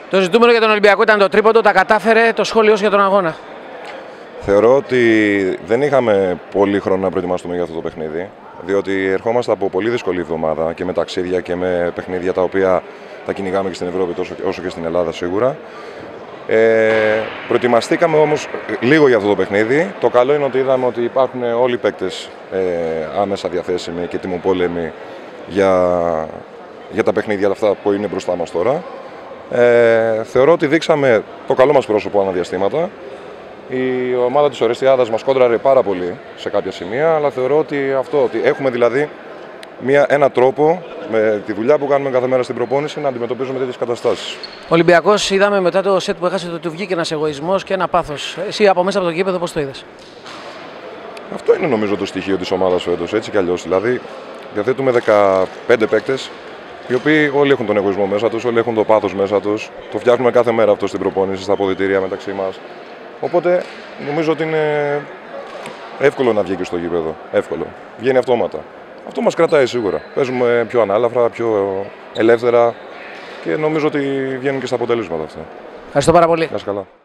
Το ζητούμενο για τον Ολυμπιακό ήταν το τρίποντο, τα κατάφερε. Το σχόλιο για τον αγώνα. Θεωρώ ότι δεν είχαμε πολύ χρόνο να προετοιμαστούμε για αυτό το παιχνίδι, διότι ερχόμαστε από πολύ δύσκολη εβδομάδα και με ταξίδια και με παιχνίδια τα οποία τα κυνηγάμε και στην Ευρώπη όσο και στην Ελλάδα σίγουρα. Προετοιμαστήκαμε όμως λίγο για αυτό το παιχνίδι. Το καλό είναι ότι είδαμε ότι υπάρχουν όλοι οι παίκτες άμεσα διαθέσιμοι και τιμοπόλεμοι για τα παιχνίδια αυτά που είναι μπροστά μας τώρα. Θεωρώ ότι δείξαμε το καλό μας πρόσωπο αναδιαστήματα. Η ομάδα της Ορεστιάδας μας κόντραρε πάρα πολύ σε κάποια σημεία, αλλά θεωρώ ότι έχουμε δηλαδή έναν τρόπο με τη δουλειά που κάνουμε κάθε μέρα στην προπόνηση να αντιμετωπίζουμε τέτοιες καταστάσεις. Ο Ολυμπιακός, είδαμε μετά το σετ που έχασε ότι του βγήκε ένας εγωισμός και ένα πάθος. Εσύ από μέσα από το γήπεδο πώς το είδες? Αυτό είναι νομίζω το στοιχείο της ομάδας φέτος, έτσι κι αλλιώς. Δηλαδή διαθέτουμε 15 παίκτες, οι οποίοι όλοι έχουν τον εγωισμό μέσα τους, όλοι έχουν το πάθος μέσα τους. Το φτιάχνουμε κάθε μέρα αυτό στην προπόνηση, στα αποδυτήρια μεταξύ μας. Οπότε νομίζω ότι είναι εύκολο να βγει και στο γήπεδο. Εύκολο. Βγαίνει αυτόματα. Αυτό μας κρατάει σίγουρα. Παίζουμε πιο ανάλαφρα, πιο ελεύθερα και νομίζω ότι βγαίνουν και στα αποτελέσματα αυτά. Ευχαριστώ πάρα πολύ. Να είσαι καλά.